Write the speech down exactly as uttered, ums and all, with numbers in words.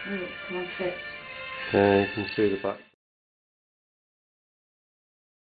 Oh, come on, fit. Okay, you can see the back.